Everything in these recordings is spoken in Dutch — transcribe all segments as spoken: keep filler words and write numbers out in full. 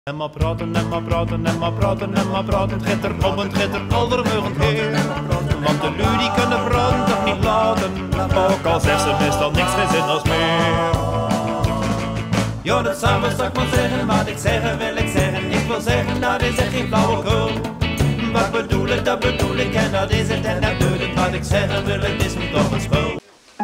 En maar praten, en maar praten, en maar praten, en maar praten. Het gaat er om, het gaat er aldermugend heen. Want de lui die kunnen praten toch niet laten. Ook al zegt ze meestal niks geen zin als meer. Ja, dat samen zal ik maar zeggen, wat ik zeggen wil ik zeggen. Ik wil zeggen, dat is echt geen flauwekul. Wat bedoel ik, dat bedoel ik en dat is het en dat doet het. Wat ik zeggen wil, het is me toch een spul.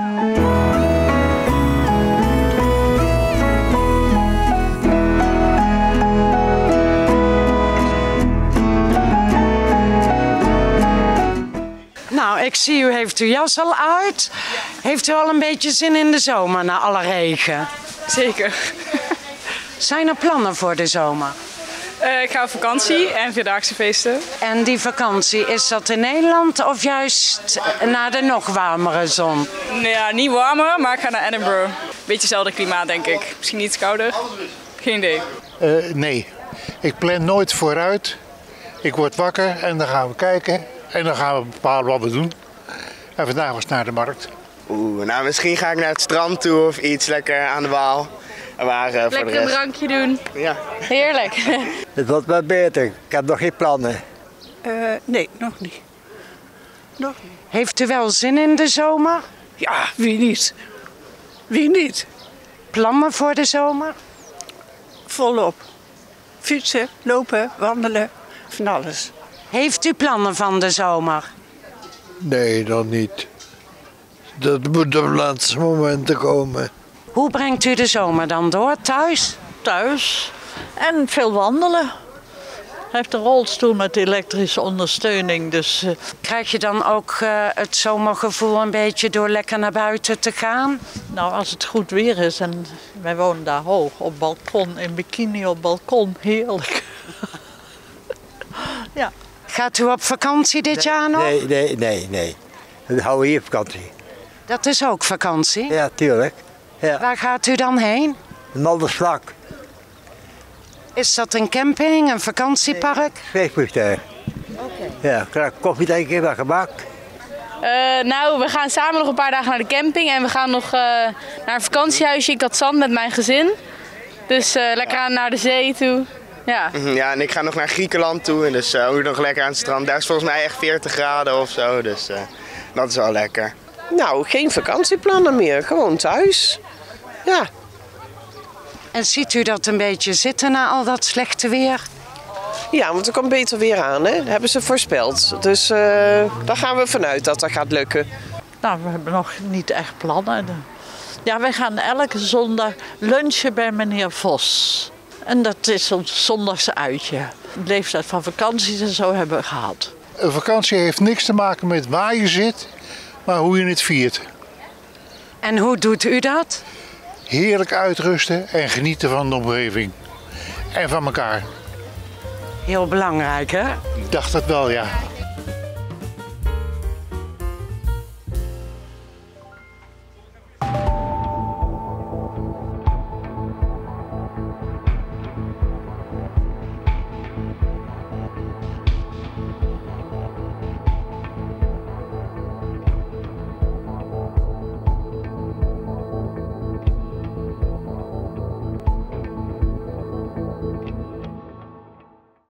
Nou, ik zie u heeft uw jas al uit. Heeft u al een beetje zin in de zomer na alle regen? Zeker. Zijn er plannen voor de zomer? Uh, ik ga op vakantie en vierdaagse feesten. En die vakantie, is dat in Nederland of juist naar de nog warmere zon? Ja, niet warmer, maar ik ga naar Edinburgh. Beetje hetzelfde klimaat, denk ik. Misschien iets kouder. Geen idee. Uh, nee, ik plan nooit vooruit. Ik word wakker en dan gaan we kijken. En dan gaan we bepalen wat we doen. En vandaag was het naar de markt. Oeh, nou misschien ga ik naar het strand toe of iets lekker aan de Waal. Maar, uh, lekker voor de rest... een drankje doen. Ja. Heerlijk. Het wordt wel beter. Ik heb nog geen plannen. Uh, nee, nog niet. Nog niet. Heeft u wel zin in de zomer? Ja, wie niet? Wie niet? Plannen voor de zomer? Volop. Fietsen, lopen, wandelen, van alles. Heeft u plannen van de zomer? Nee, nog niet. Dat moet op laatste momenten komen. Hoe brengt u de zomer dan door? Thuis? Thuis. En veel wandelen. Hij heeft een rolstoel met elektrische ondersteuning. Dus, uh... Krijg je dan ook uh, het zomergevoel een beetje door lekker naar buiten te gaan? Nou, als het goed weer is en wij wonen daar hoog op balkon, in bikini op balkon, heerlijk. Ja. Gaat u op vakantie dit nee, jaar nog? Nee, nee, nee, nee. We houden hier vakantie. Dat is ook vakantie? Ja, tuurlijk. Ja. Waar gaat u dan heen? Maldersvlak. Is dat een camping, een vakantiepark? Nee, zweefvliegtuig. Oké. Ja, krijg koffie drinken, wat gebak. Uh, nou, we gaan samen nog een paar dagen naar de camping en we gaan nog uh, naar een vakantiehuisje in Katzand met mijn gezin. Dus uh, lekker aan naar de zee toe. Ja. Ja, en ik ga nog naar Griekenland toe en dus uh, ook nog lekker aan het strand. Daar is volgens mij echt veertig graden of zo, dus uh, dat is wel lekker. Nou, geen vakantieplannen meer, gewoon thuis. Ja. En ziet u dat een beetje zitten na al dat slechte weer? Ja, want er komt beter weer aan, hè? Dat hebben ze voorspeld. Dus uh, daar gaan we vanuit dat dat gaat lukken. Nou, we hebben nog niet echt plannen. Ja, wij gaan elke zondag lunchen bij meneer Vos. En dat is ons zondagse uitje. De leeftijd van vakanties en zo hebben we gehad. Een vakantie heeft niks te maken met waar je zit, maar hoe je het viert. En hoe doet u dat? Heerlijk uitrusten en genieten van de omgeving. En van elkaar. Heel belangrijk, hè? Ik dacht het wel, ja.